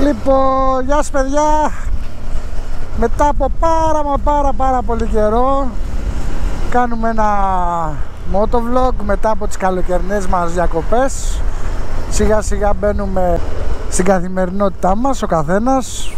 Λοιπόν, γεια σας παιδιά. Μετά από πάρα πολύ καιρό κάνουμε ένα motovlog μετά από τις καλοκαιρινές μας διακοπές. Σιγά σιγά μπαίνουμε στην καθημερινότητά μας ο καθένας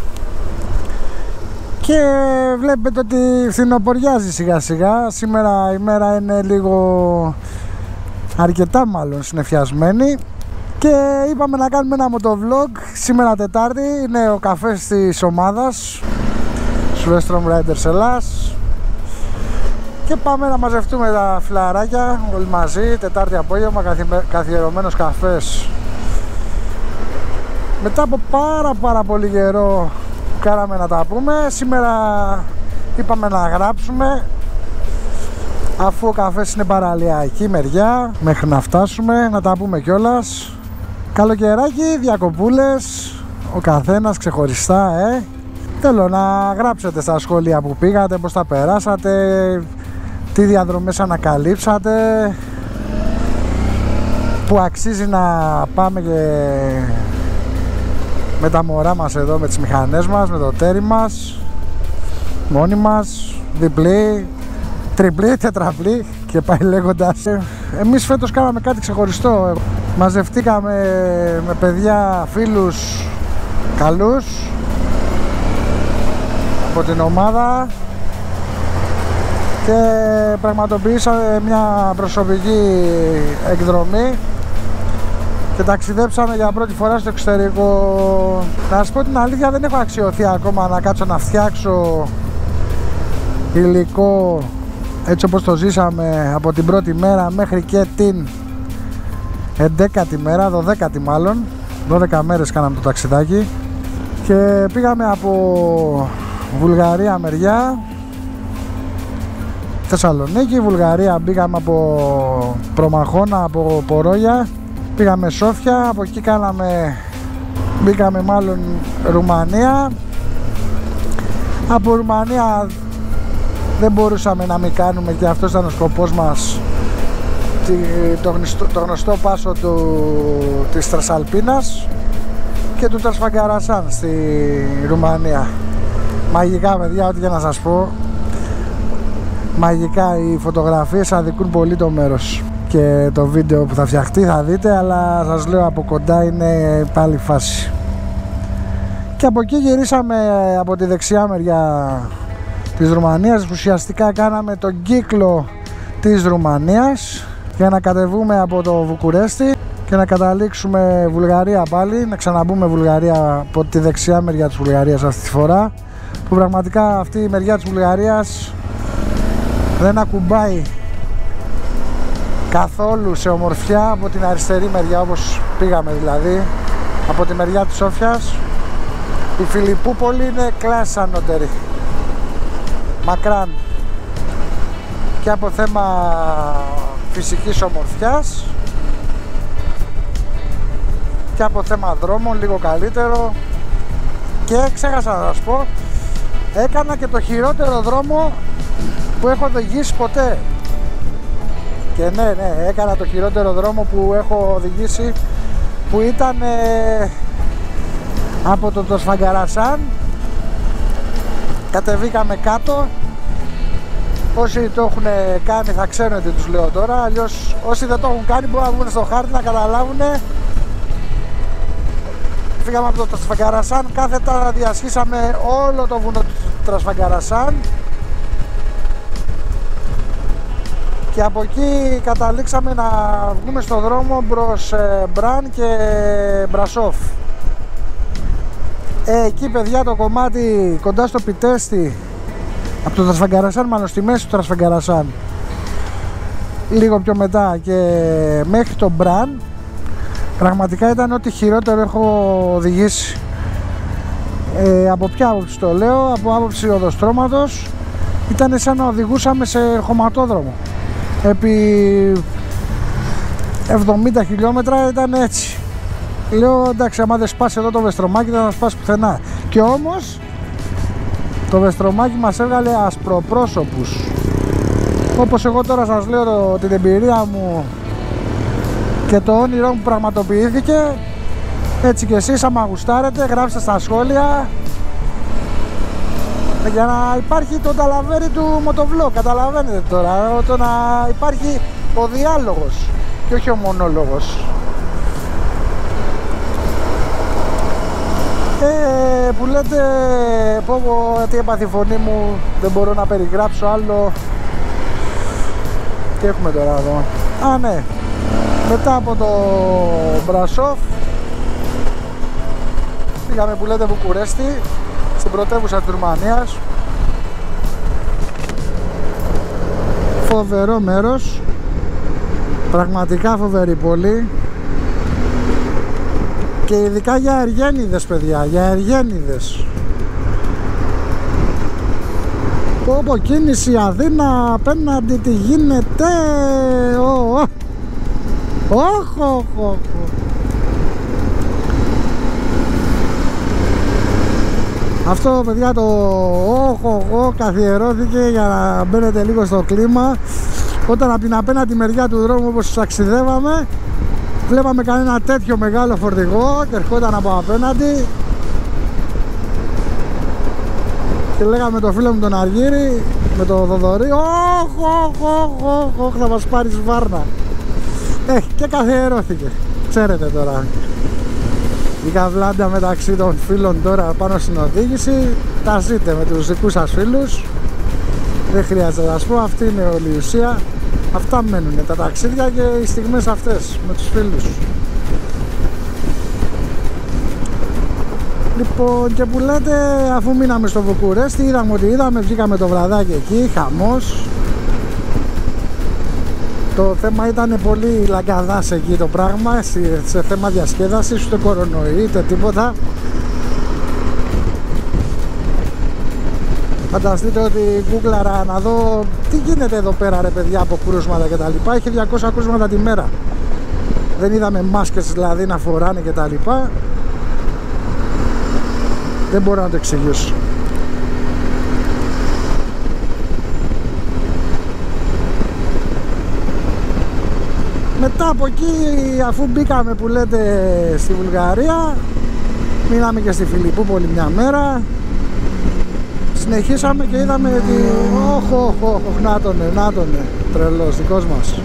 και βλέπετε ότι φθινοποριάζει σιγά σιγά. Σήμερα η μέρα είναι λίγο αρκετά μάλλον συννεφιασμένη και είπαμε να κάνουμε ένα motovlog. Σήμερα Τετάρτη είναι ο καφές της ομάδας Sylvestrom Riders Ελλάς και πάμε να μαζευτούμε τα φιλαράκια όλοι μαζί. Τετάρτη απόγευμα, καθιερωμένος καφές μετά από πάρα πολύ καιρό που κάναμε να τα πούμε. Σήμερα είπαμε να γράψουμε, αφού ο καφές είναι παραλιακή μεριά, μέχρι να φτάσουμε να τα πούμε κιόλας. Καλοκαιράκι, διακοπούλες, ο καθένας ξεχωριστά. Θέλω να γράψετε στα σχόλια που πήγατε, πώς τα περάσατε, τι διαδρομές ανακαλύψατε, που αξίζει να πάμε και με τα μωρά μας εδώ, με τις μηχανές μας, με το τέρι μας, μόνοι μας, διπλή, τριπλή, τετραπλή και πάει λέγοντας. Εμείς φέτος κάναμε κάτι ξεχωριστό. Μαζευτήκαμε με παιδιά, φίλους καλούς από την ομάδα και πραγματοποιήσαμε μια προσωπική εκδρομή και ταξιδέψαμε για πρώτη φορά στο εξωτερικό. Να σας πω την αλήθεια, δεν έχω αξιωθεί ακόμα να κάτσω να φτιάξω υλικό έτσι όπως το ζήσαμε από την πρώτη μέρα μέχρι και την 11η μέρα, 12η μάλλον. 12 μέρες κάναμε το ταξιδάκι και πήγαμε από Βουλγαρία μεριά, Θεσσαλονίκη, Βουλγαρία μπήκαμε από Προμαχώνα, από Πορόγια, πήγαμε Σόφια, από εκεί μπήκαμε μάλλον Ρουμανία. Από Ρουμανία δεν μπορούσαμε να μην κάνουμε, και αυτός ήταν ο σκοπός μας, το γνωστό πάσο της Τρασαλπίνας και του Τρασφαγκαρασάν στη Ρουμανία. Μαγικά παιδιά, ό,τι για να σας πω, μαγικά. Οι φωτογραφίες αδικούν πολύ το μέρος και το βίντεο που θα φτιαχτεί θα δείτε, αλλά σας λέω από κοντά είναι πάλι φάση. Και από εκεί γυρίσαμε από τη δεξιά μεριά της Ρουμανίας. Ουσιαστικά κάναμε τον κύκλο της Ρουμανίας για να κατεβούμε από το Βουκουρέστι και να καταλήξουμε Βουλγαρία πάλι, να ξαναμπούμε Βουλγαρία από τη δεξιά μεριά της Βουλγαρίας αυτή τη φορά, που πραγματικά αυτή η μεριά της Βουλγαρίας δεν ακουμπάει καθόλου σε ομορφιά από την αριστερή μεριά, όπως πήγαμε δηλαδή από τη μεριά της Σόφιας. Η Φιλιππούπολη είναι κλάση ανώτερη, μακράν, και από θέμα φυσικής ομορφιάς και από θέμα δρόμων λίγο καλύτερο. Και ξέχασα να σας πω, έκανα και το χειρότερο δρόμο που έχω οδηγήσει ποτέ. Και ναι, έκανα το χειρότερο δρόμο που έχω οδηγήσει, που ήταν από το Τρασφαγκαρασάν. Κατεβήκαμε κάτω. Όσοι το έχουν κάνει θα ξέρουν τι τους λέω τώρα, αλλιώς όσοι δεν το έχουν κάνει μπορούν να βγουν στο χάρτη να καταλάβουν. Φύγαμε από το Τρασφαγκαρασάν, κάθετα διασχίσαμε όλο το βουνό του Τρασφαγκαρασάν και από εκεί καταλήξαμε να βγούμε στο δρόμο προς Μπραν και Μπρασόφ. Εκεί παιδιά το κομμάτι κοντά στο Πιτέστη, από το Τρασφαγκαρασάν, μάλλον στη μέση του Τρασφαγκαρασάν, λίγο πιο μετά και μέχρι το Μπραν, πραγματικά ήταν ό,τι χειρότερο έχω οδηγήσει. Από ποια άποψη το λέω? Από άποψη οδοστρώματος ήταν σαν να οδηγούσαμε σε χωματόδρομο. Επί 70 χιλιόμετρα ήταν έτσι. Λέω εντάξει, άμα δεν σπάσει εδώ το βεστρομάκι δεν θα σπάσει πουθενά. Και όμως το βεστρομάκι μας έβγαλε ασπροπρόσωπους. Όπως εγώ τώρα σας λέω την εμπειρία μου και το όνειρό μου πραγματοποιήθηκε, Έτσι και εσείς άμα γουστάρετε γράψτε στα σχόλια για να υπάρχει το ταλαβέρι του μοτοβλόγ. Καταλαβαίνετε τώρα, το να υπάρχει ο διάλογος και όχι ο μονόλογος. Που λέτε πω τι έπαθε η φωνή μου, δεν μπορώ να περιγράψω άλλο. Τι έχουμε τώρα εδώ? Α, ναι, μετά από το Μπρασόφ πήγαμε που λέτε Βουκουρέστι, στην πρωτεύουσα της Ρουμανίας. Φοβερό μέρος, πραγματικά φοβερή πόλη. Και ειδικά για εργένιδες, παιδιά, για εργένιδες. Πω κίνηση Αθήνα απέναντι τι γίνεται. Αυτό, παιδιά, το καθιερώθηκε για να μπαίνετε λίγο στο κλίμα. Όταν από την απέναντι μεριά του δρόμου, όπως ταξιδεύαμε, βλέπαμε κανένα τέτοιο μεγάλο φορτηγό και ερχόταν από απέναντι και λέγαμε το φίλο μου τον Αργύρη με το Θοδωρή, θα μας πάρεις βάρνα. Και καθιερώθηκε. Ξέρετε τώρα, η καβλάντα μεταξύ των φίλων τώρα πάνω στην οδήγηση τα ζείτε με τους δικούς σας φίλους. Δεν χρειάζεται να σας πω, αυτή είναι όλη η ουσία. Αυτά μένουν τα ταξίδια και οι στιγμές αυτές με τους φίλους. Λοιπόν, και που λέτε, αφού μείναμε στο Βουκουρέστι, είδαμε ότι βγήκαμε το βραδάκι εκεί, χαμός. Το θέμα ήταν πολύ λαγκαδάς εκεί το πράγμα, σε θέμα διασκέδασης, ούτε κορονοϊ, ούτε τίποτα. Φανταστείτε ότι γκούγκλαρα να δω τι γίνεται εδώ πέρα, ρε παιδιά, από κρούσματα και τα λοιπά. Είχε 200 κρούσματα τη μέρα. Δεν είδαμε μάσκες δηλαδή να φοράνε και τα λοιπά. Δεν μπορώ να το εξηγήσω. Μετά από εκεί, αφού μπήκαμε που λέτε στη Βουλγαρία, μείναμε και στη Φιλιππούπολη μια μέρα. Συνεχίσαμε και είδαμε ότι να τονε, τρελός, δικός μας.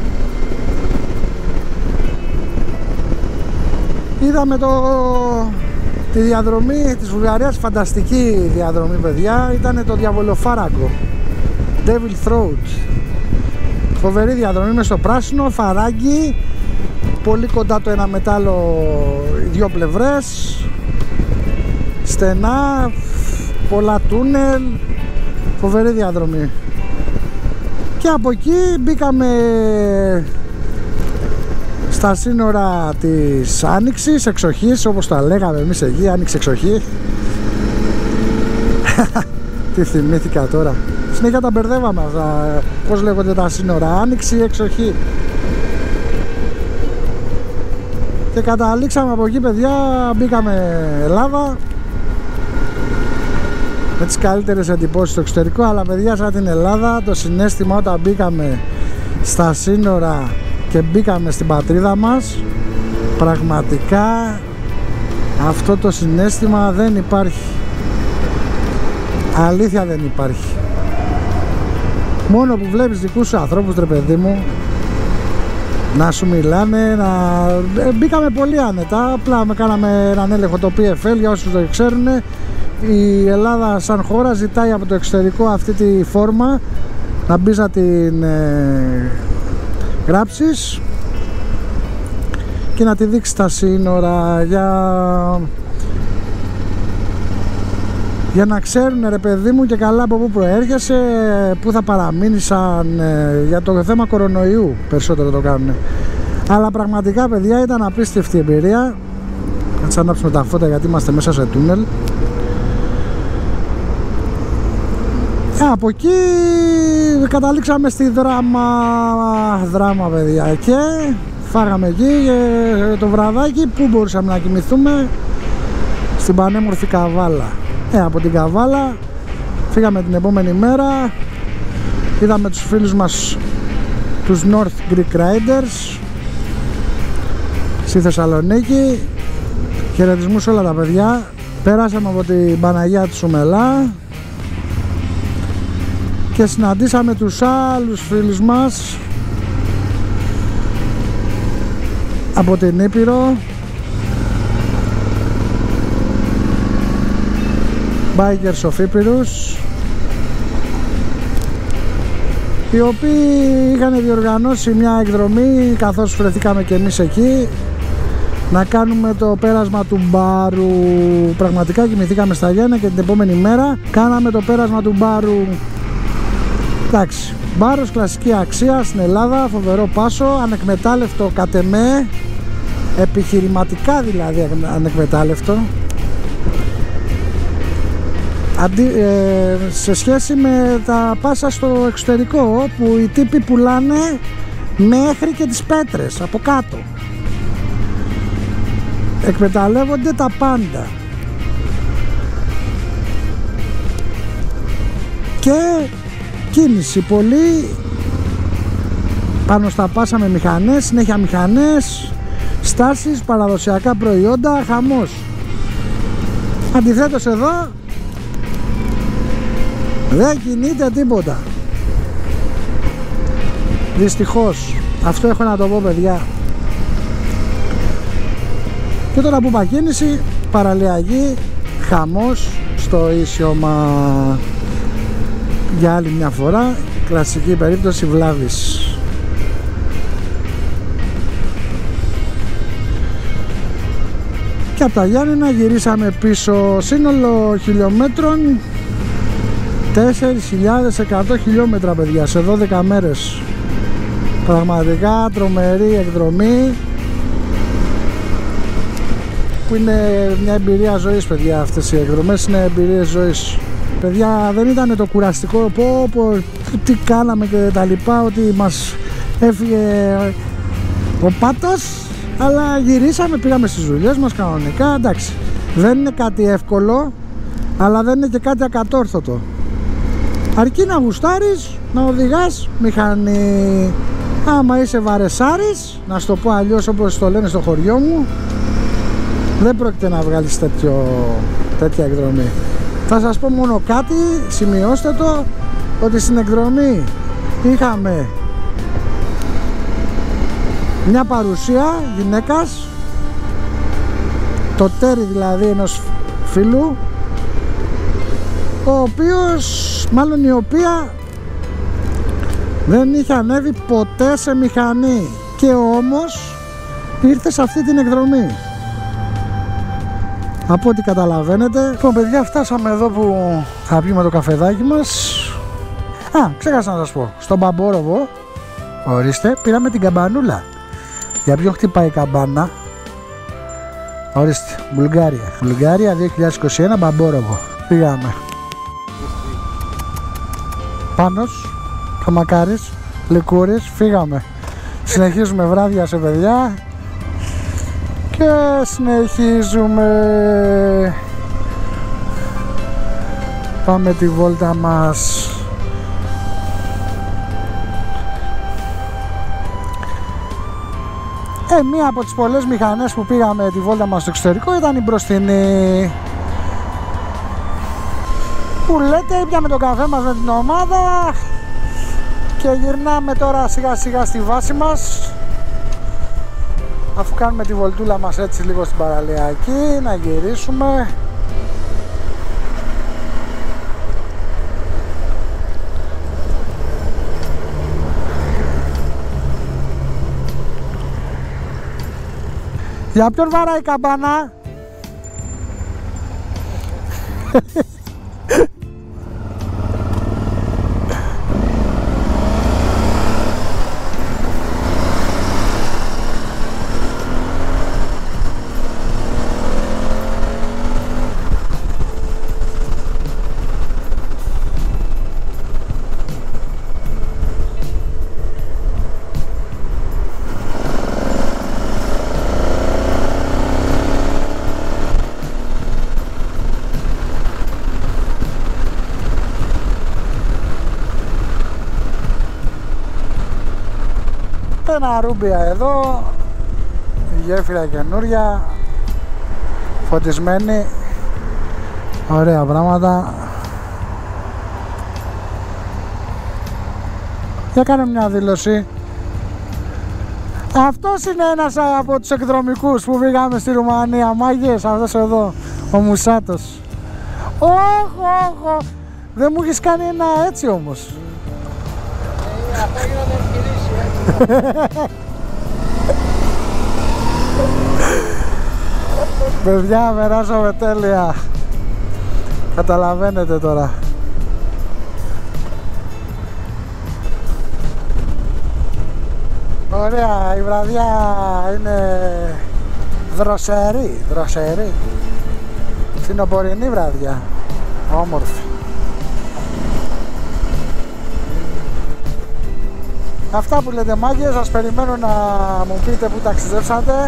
Είδαμε τη διαδρομή της Βουλγαρίας, φανταστική διαδρομή, παιδιά. Ήτανε το διαβολοφάρακο, Devil Throat. Φοβερή διαδρομή μες στο πράσινο, φαράγγι, πολύ κοντά το ένα με άλλο, οι δύο πλευρές, στενά, πολλά τούνελ, φοβερή διαδρομή. Και από εκεί μπήκαμε στα σύνορα της Άνοιξης, εξοχής, όπως τα λέγαμε εμείς εκεί, Άνοιξη εξοχή. Τι θυμήθηκα τώρα. Συνέχεια τα μπερδεύαμε αυτά, πώς λέγονται τα σύνορα, Άνοιξη ή εξοχή. Και καταλήξαμε από εκεί, παιδιά, μπήκαμε Ελλάδα. Με τις καλύτερες εντυπώσεις στο εξωτερικό, αλλά παιδιά, σαν την Ελλάδα, το συναίσθημα όταν μπήκαμε στα σύνορα και μπήκαμε στην πατρίδα μας, πραγματικά αυτό το συναίσθημα δεν υπάρχει. Αλήθεια δεν υπάρχει. Μόνο που βλέπεις δικούς σου ανθρώπους, ρε παιδί μου, να σου μιλάνε, μπήκαμε πολύ άνετα. Απλά κάναμε έναν έλεγχο το PFL, για όσους δεν ξέρουν. Η Ελλάδα σαν χώρα ζητάει από το εξωτερικό αυτή τη φόρμα, να μπεις να την γράψεις και να τη δείξεις στα σύνορα για να ξέρουν, ρε παιδί μου, και καλά από πού προέρχεσαι, πού θα παραμείνεις, για το θέμα κορονοϊού περισσότερο το κάνουν. Αλλά πραγματικά, παιδιά, ήταν απίστευτη εμπειρία. Θα ανάψουμε τα φώτα γιατί είμαστε μέσα σε τούνελ. Από εκεί καταλήξαμε στη Δράμα, παιδιά, και φάγαμε εκεί το βραδάκι. Που μπορούσαμε να κοιμηθούμε? Στην πανέμορφη Καβάλα. Από την Καβάλα φύγαμε την επόμενη μέρα, είδαμε τους φίλους μας, τους North Greek Riders, στη Θεσσαλονίκη. Χαιρετισμούς σε όλα τα παιδιά. Πέρασαμε από την Παναγιά της Σουμελά και συναντήσαμε τους άλλους φίλους μας από την Ήπειρο, Bikers of Ήπειρους, οι οποίοι είχαν διοργανώσει μια εκδρομή, καθώς βρεθήκαμε και εμείς εκεί, να κάνουμε το πέρασμα του Μπάρου. Πραγματικά κοιμηθήκαμε στα Γιάννα και την επόμενη μέρα κάναμε το πέρασμα του Μπάρου. Εντάξει, Μπάρος κλασική αξία στην Ελλάδα, φοβερό πάσο, ανεκμετάλλευτο κατ' εμέ, επιχειρηματικά δηλαδή ανεκμετάλλευτο. Σε σχέση με τα πάσα στο εξωτερικό, που οι τύποι πουλάνε μέχρι και τις πέτρες από κάτω, εκμεταλλεύονται τα πάντα. Και κίνηση πολύ πάνω στα πάσα με μηχανές, συνέχεια μηχανές, στάσεις, παραδοσιακά προϊόντα, χαμός. Αντιθέτως εδώ δεν κινείται τίποτα, δυστυχώς. Αυτό έχω να το πω, παιδιά. Και τώρα που είπα κίνηση, παραλιακή, χαμός στο Ίσιωμα. Για άλλη μια φορά, κλασική περίπτωση βλάβης. Και από τα Γιάννηνα γυρίσαμε πίσω, σύνολο χιλιόμετρων 4.100 χιλιόμετρα, παιδιά, σε 12 μέρες. Πραγματικά τρομερή εκδρομή, που είναι μια εμπειρία ζωής, παιδιά. Αυτές οι εκδρομές είναι εμπειρίες ζωής. Παιδιά, δεν ήταν το κουραστικό τι κάναμε και τα λοιπά, ότι μας έφυγε ο πάτος, αλλά γυρίσαμε, πήγαμε στις δουλειές μας κανονικά. Εντάξει, δεν είναι κάτι εύκολο, αλλά δεν είναι και κάτι ακατόρθωτο. Αρκεί να γουστάρεις, να οδηγάς μηχανή. Άμα είσαι βαρεσάρης, να σου το πω αλλιώς όπως το λένε στο χωριό μου, δεν πρόκειται να βγάλεις τέτοια εκδρομή. Θα σας πω μόνο κάτι, σημειώστε το, ότι στην εκδρομή είχαμε μια παρουσία γυναίκας, το τέρι δηλαδή ενός φίλου, ο οποίος, μάλλον η οποία, δεν είχε ανέβει ποτέ σε μηχανή και όμως ήρθε σε αυτή την εκδρομή. Από ό,τι καταλαβαίνετε. Λοιπόν, παιδιά, φτάσαμε εδώ που θα πιούμε το καφεδάκι μας. Ξέχασα να σας πω, στον Μπαμπόροβο, ορίστε, πήραμε την καμπανούλα. Για ποιον χτυπάει η καμπάνα? Ορίστε, Βουλγάρια 2021, Μπαμπόροβο. Πήγαμε. Πάνος, Καμακάρης, Λικούρης, φύγαμε. Συνεχίζουμε βράδια σε παιδιά και συνεχίζουμε. Πάμε τη βόλτα μας. Μία από τις πολλές μηχανές που πήγαμε τη βόλτα μας στο εξωτερικό ήταν η μπροστινή. Που λέτε, ήπιαμε τον καφέ μας με την ομάδα και γυρνάμε τώρα σιγά σιγά στη βάση μας, αφού κάνουμε τη βολτούλα μας έτσι λίγο στην παραλιακή, να γυρίσουμε. Για ποιον βαράει η καμπάνα? Ένα ρούμπια εδώ, η γέφυρα καινούρια, φωτισμένη. Ωραία πράγματα. Για κάνε μια δήλωση. Αυτός είναι ένας από τους εκδρομικούς που πήγαμε στη Ρουμανία. Μάγες, αυτός εδώ, ο Μουσάτος. Όχο, δεν μου έχεις κάνει ένα έτσι όμως. Αυτό γίνονται επιχειρήσεις. Παιδιά, περάσαμε τέλεια. Καταλαβαίνετε τώρα. Ωραία, η βραδιά είναι δροσερή. Φθινοπορεινή βραδιά. Όμορφη. Αυτά που λέτε μάγκες, σας περιμένω να μου πείτε που ταξιδέψατε.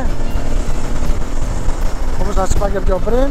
Όπως σας είπα και πιο πριν.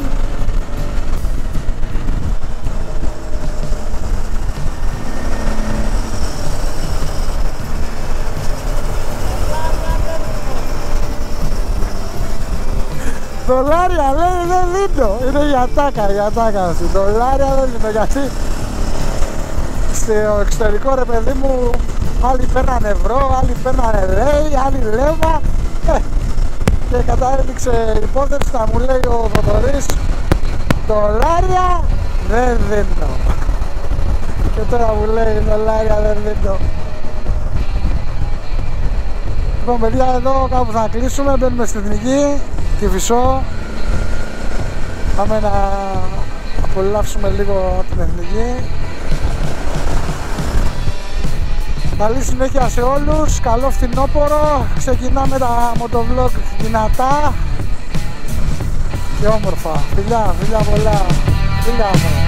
Δολάρια λέει δεν δίνω, είναι για τάκα αυτή. Δολάρια δεν δίνω, γιατί στο εξωτερικό ρε παιδί μου άλλοι παίρνανε ευρώ, άλλοι παίρνανε λέει, άλλοι λέβα και κατάληξε η υπόθεση να μου λέει ο Θοδωρής δολάρια δεν δίνω. Και τώρα μου λέει δολάρια δεν δίνω. Λοιπόν παιδιά, εδώ κάπου θα κλείσουμε, μπαίνουμε στην Εθνική, τη Φυσό. Πάμε να απολαύσουμε λίγο την Εθνική. Καλή συνέχεια σε όλους, καλό φθινόπωρο. Ξεκινάμε τα μοτοβλոգ δυνατά και όμορφα. Φιλιά πολλά. Φιλιά.